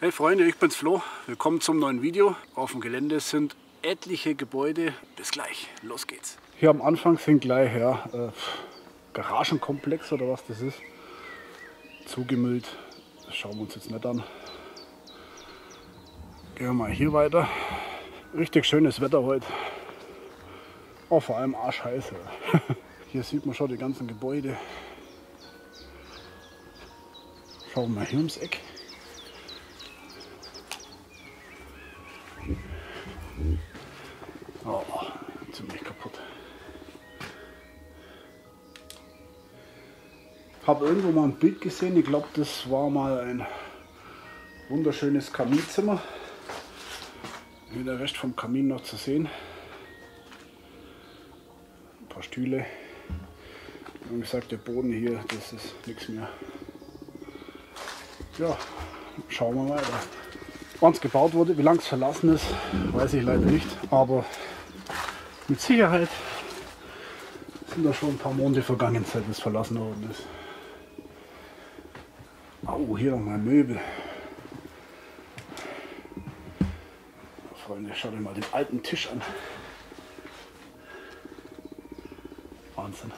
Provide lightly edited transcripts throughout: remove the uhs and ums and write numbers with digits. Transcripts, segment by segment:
Hey Freunde, ich bin's Flo. Willkommen zum neuen Video. Auf dem Gelände sind etliche Gebäude. Bis gleich, los geht's. Hier am Anfang sind gleich Garagenkomplex oder was das ist. Zugemüllt. Das schauen wir uns jetzt nicht an. Gehen wir mal hier weiter. Richtig schönes Wetter heute. Oh, vor allem arschheiß. Hier sieht man schon die ganzen Gebäude. Schauen wir mal hier ums Eck. Oh, ziemlich kaputt. Ich habe irgendwo mal ein Bild gesehen. Ich glaube, das war mal ein wunderschönes Kaminzimmer. Hier der Rest vom Kamin noch zu sehen. Ein paar Stühle. Wie gesagt, der Boden hier, das ist nichts mehr. Ja, schauen wir weiter. Wann es gebaut wurde, wie lange es verlassen ist, weiß ich leider nicht. Aber mit Sicherheit sind da schon ein paar Monate vergangen, seit es verlassen worden ist. Oh, hier nochmal Möbel. Freunde, schaut euch mal den alten Tisch an. Wahnsinn.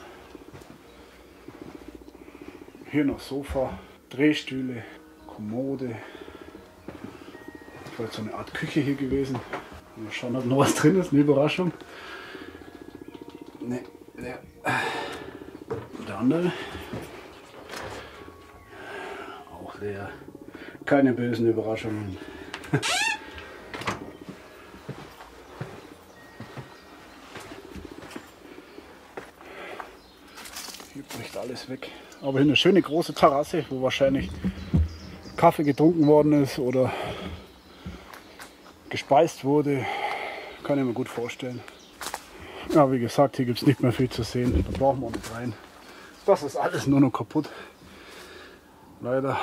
Hier noch Sofa, Drehstühle, Kommode. Das war so eine Art Küche hier gewesen. Mal schauen, ob noch was drin ist, eine Überraschung. Ne, der andere. Auch leer. Keine bösen Überraschungen. Hier bricht alles weg. Aber hier eine schöne große Terrasse, wo wahrscheinlich Kaffee getrunken worden ist oder gespeist wurde. Kann ich mir gut vorstellen. Ja, wie gesagt, hier gibt es nicht mehr viel zu sehen. Da brauchen wir nicht rein. Das ist alles nur noch kaputt. Leider.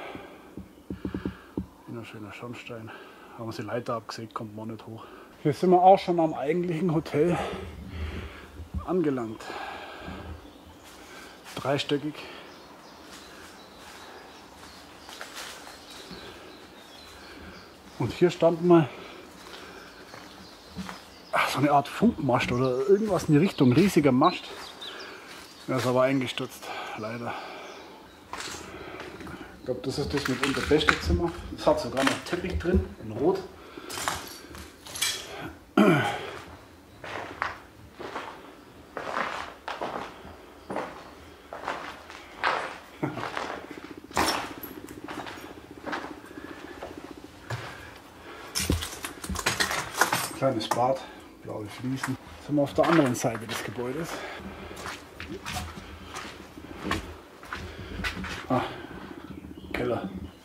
Hier ein schöner Schornstein. Haben wir die Leiter abgesägt, kommt man nicht hoch. Hier sind wir auch schon am eigentlichen Hotel angelangt. Dreistöckig. Und hier stand mal so eine Art Funkmast oder irgendwas in die Richtung, riesiger Mast. Der ist aber eingestürzt, leider. Ich glaube, das ist das mit unser Beste-Zimmer. Es hat sogar noch Teppich drin, in Rot. Kleines Bad, blaue Fliesen. Jetzt sind wir auf der anderen Seite des Gebäudes. Ah, Keller.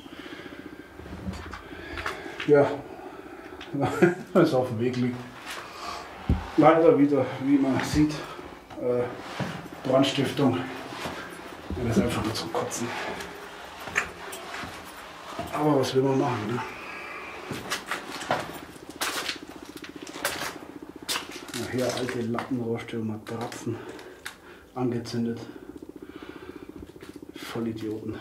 Ja, was auf dem Weg liegt. Leider wieder, wie man sieht, Brandstiftung. Das ist einfach nur zum Kotzen. Aber was will man machen, ne? Hier alte Lattenroste und Matratzen angezündet. Vollidioten.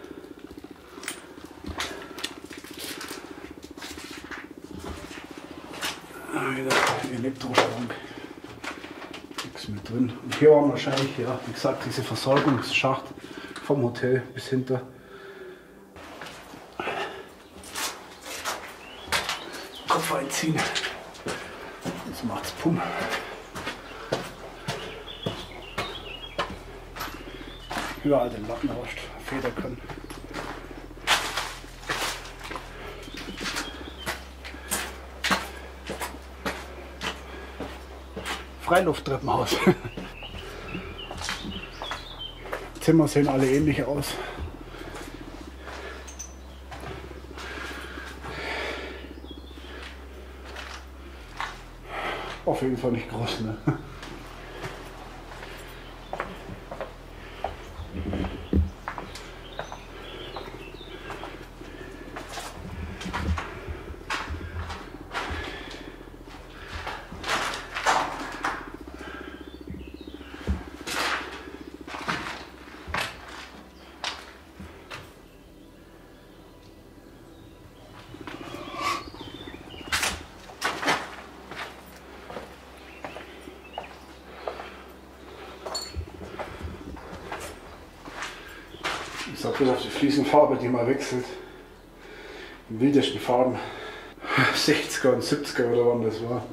Wieder Elektroschrank. Nichts mehr drin. Und hier war wahrscheinlich, ja, wie gesagt, diese Versorgungsschacht vom Hotel bis hinter. Kopf einziehen. Jetzt macht's Pum. Überall den Lattenrost, Federkörn. Freilufttreppenhaus. Zimmer sehen alle ähnlich aus. Auf jeden Fall nicht groß, ne? Ist auch bloß auf die Fliesenfarbe, die man wechselt. In wildesten Farben. 60er und 70er oder wann das war.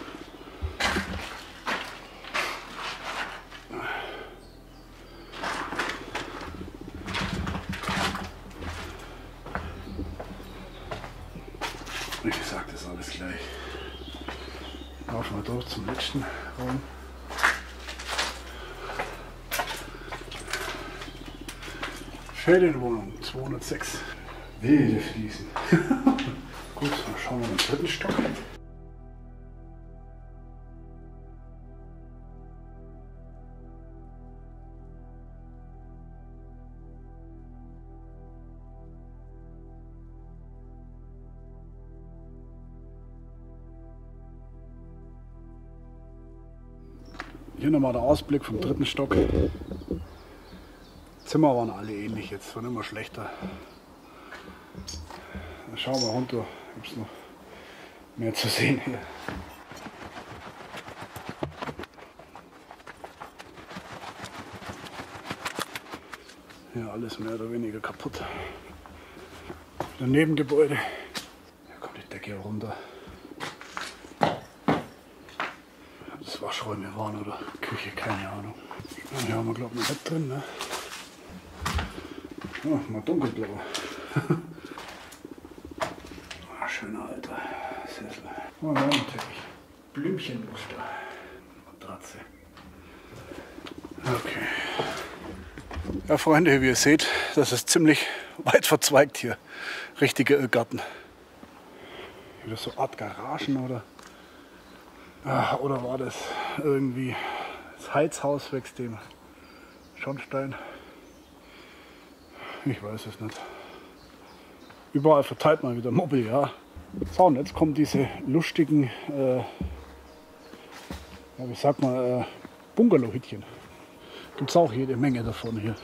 Wie gesagt, das ist alles gleich. Laufen wir durch zum letzten Raum. Ferienwohnung 206. Wilde Fliesen. Gut, dann schauen wir in den dritten Stock. Hier nochmal der Ausblick vom dritten Stock. Zimmer waren alle ähnlich, jetzt waren immer schlechter. Dann schauen wir runter, gibt es noch mehr zu sehen hier. Hier alles mehr oder weniger kaputt. Der Nebengebäude, hier kommt die Decke runter. Das Waschräume waren oder Küche, keine Ahnung. Hier haben wir glaube ich noch nicht drin, ne? Oh, mal dunkelblau. Ah, schöner alter Sessel. Oh ja, natürlich. Blümchenmuster. Matratze. Okay. Ja, Freunde, wie ihr seht, das ist ziemlich weit verzweigt hier. Richtiger Irrgarten. Wieder so Art Garagen oder? Oder war das irgendwie das Heizhaus wächst dem Schornstein? Ich weiß es nicht. Überall verteilt man wieder Mobiliar. So, und jetzt kommen diese lustigen, wie sagt man, Bungalow-Hütchen. Gibt es auch jede Menge davon hier.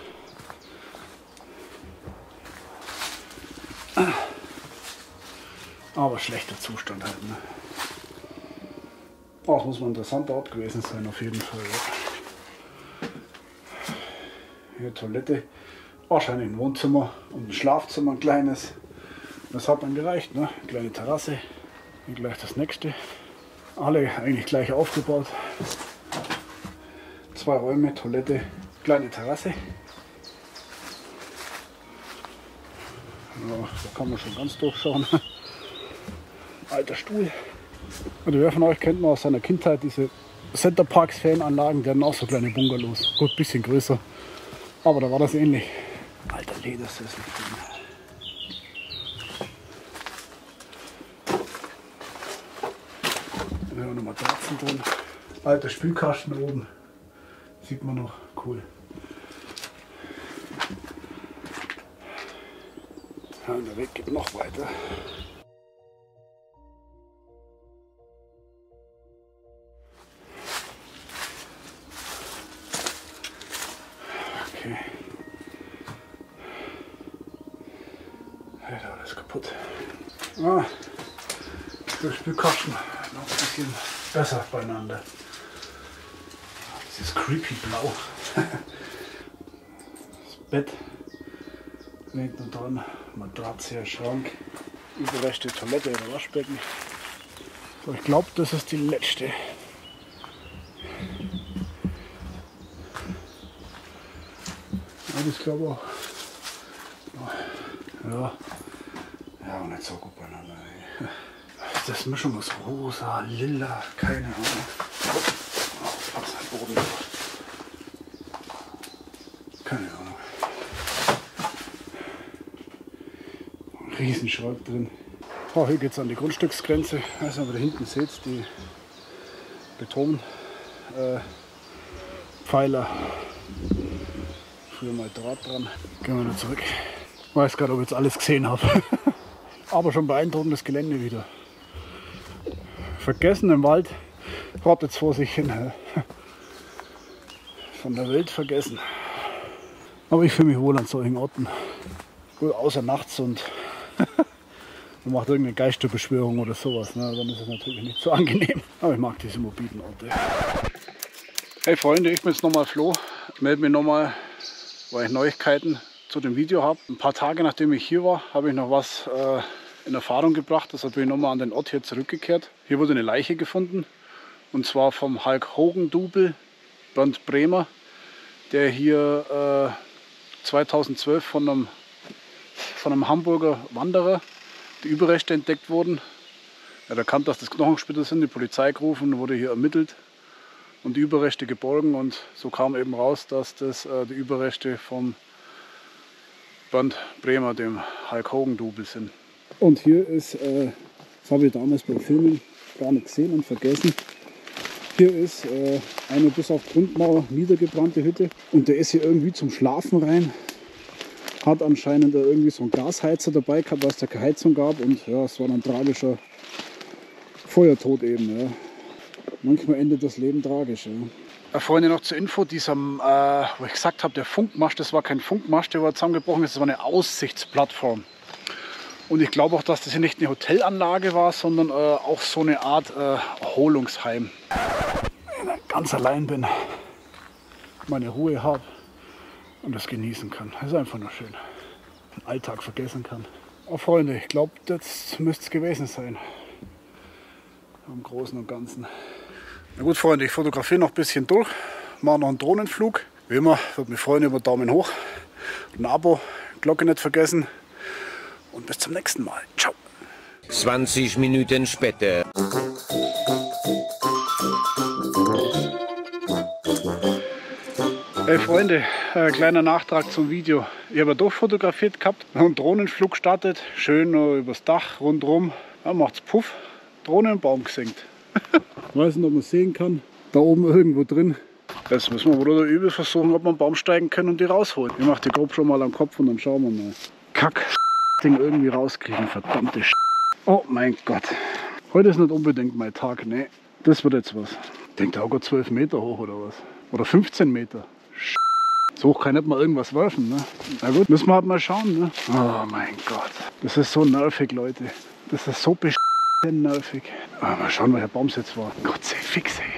Aber schlechter Zustand halt. Ne? Oh, das muss mal ein interessanter Ort gewesen sein, auf jeden Fall. Ja. Hier Toilette. Wahrscheinlich ein Wohnzimmer und ein Schlafzimmer, ein kleines. Das hat dann gereicht, ne? Kleine Terrasse. Und gleich das nächste. Alle eigentlich gleich aufgebaut. 2 Räume, Toilette, kleine Terrasse. Ja, da kann man schon ganz durchschauen. Alter Stuhl. Und wer von euch kennt noch aus seiner Kindheit diese Center Parks Ferienanlagen, die hatten auch so kleine Bungalows. Gut, ein bisschen größer. Aber da war das ähnlich. Alter Ledersessel. Da haben wir noch Matratzen drin. Alter Spülkasten oben. Sieht man noch. Cool. Ja, und der Weg geht noch weiter. Okay. Ja, da alles kaputt. Ah, der Spülkasten noch ein bisschen besser beieinander. Dieses creepy Blau. Das Bett hinten dran, Matratze, Schrank, Überreste, Toilette oder Waschbecken. So, ich glaube, das ist die letzte. Ich glaube auch. Ja, auch nicht so gut beieinander. Das ist Mischung aus rosa, lila, keine Ahnung. Oh, was ein Boden. Keine Ahnung. Ein Riesenschrank drin. Oh, hier geht es an die Grundstücksgrenze. Also, aber da hinten seht ihr die Betonpfeiler. Früher mal Draht dran. Gehen wir wieder zurück. Ich weiß gerade, ob ich jetzt alles gesehen habe. Aber schon beeindruckendes Gelände wieder. Vergessen im Wald. Rottet es vor sich hin. Von der Welt vergessen. Aber ich fühle mich wohl an solchen Orten. Gut, außer nachts und man macht irgendeine Geisterbeschwörung oder sowas. Ne? Dann ist es natürlich nicht so angenehm. Aber ich mag diese mobilen Orte. Hey Freunde, ich bin's nochmal Flo. Melde mich nochmal, weil ich Neuigkeiten zu dem Video habe. Ein paar Tage nachdem ich hier war, habe ich noch was in Erfahrung gebracht. Deshalb bin ich nochmal an den Ort hier zurückgekehrt. Hier wurde eine Leiche gefunden. Und zwar vom Hulk Hogan Double Bernd Bremer, der hier 2012 von einem Hamburger Wanderer die Überreste entdeckt wurden. Er hat erkannt, dass das Knochensplitter sind, die Polizei gerufen, wurde hier ermittelt und die Überreste geborgen. Und so kam eben raus, dass das die Überreste vom Bernd Bremer, dem Hulk Hogan Double, sind. Und hier ist, das habe ich damals beim Filmen gar nicht gesehen und vergessen, hier ist eine bis auf Grundmauer niedergebrannte Hütte und der ist hier irgendwie zum Schlafen rein. Hat anscheinend da irgendwie so einen Gasheizer dabei gehabt, was es da keine Heizung gab, und ja, es war ein tragischer Feuertod eben. Ja. Manchmal endet das Leben tragisch. Ja. Freunde, noch zur Info, dieser, wo ich gesagt habe, der Funkmast, das war kein Funkmast, der war zusammengebrochen, das war eine Aussichtsplattform. Und ich glaube auch, dass das hier nicht eine Hotelanlage war, sondern auch so eine Art Erholungsheim. Wenn ich ganz allein bin, meine Ruhe habe und das genießen kann. Das ist einfach nur schön. Den Alltag vergessen kann. Oh Freunde, ich glaube, das müsste es gewesen sein. Im Großen und Ganzen. Na gut Freunde, ich fotografiere noch ein bisschen durch. Mache noch einen Drohnenflug. Wie immer, würde mich freuen über einen Daumen hoch. Ein Abo, Glocke nicht vergessen. Und bis zum nächsten Mal. Ciao. 20 Minuten später. Hey Freunde, kleiner Nachtrag zum Video. Ich habe durchfotografiert gehabt, einen Drohnenflug startet, schön übers Dach rundherum. Dann macht's Puff, Drohne im Baum gesenkt. Ich weiß nicht, ob man sehen kann, da oben irgendwo drin. Jetzt müssen wir wohl oder übel versuchen, ob wir einen Baum steigen können und die rausholen. Ich mache die grob schon mal am Kopf und dann schauen wir mal. Kack. Ding irgendwie rauskriegen, verdammte Sch. Oh mein Gott. Heute ist nicht unbedingt mein Tag, ne. Das wird jetzt was. Ich denke, der geht 12 Meter hoch oder was. Oder 15 Meter. Sch. So hoch kann nicht mal irgendwas werfen, ne. Na gut, müssen wir halt mal schauen, ne. Oh mein Gott. Das ist so nervig, Leute. Das ist so nervig. Mal schauen, welcher Baum es jetzt war. Gott sei fix, ey.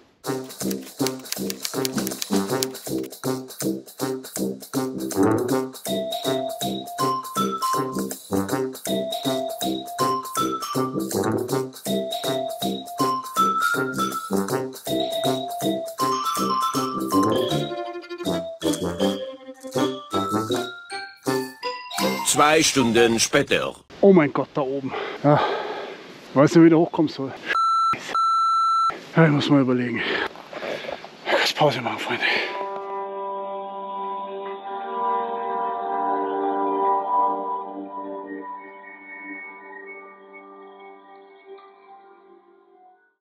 Zwei Stunden später. Oh mein Gott, da oben. Ja, ich weiß nicht, wie der hochkommen soll. Ja, ich muss mal überlegen. Ich muss Pause machen, Freunde.